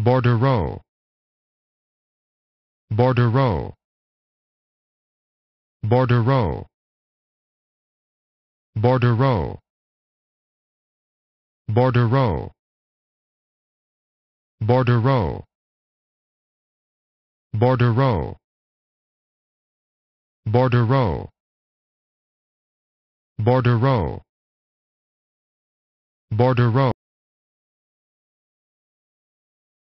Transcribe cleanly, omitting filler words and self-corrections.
bordereaux, bordereaux, bordereaux, bordereaux, bordereaux, bordereaux, bordereaux, bordereaux, bordereaux, bordereaux.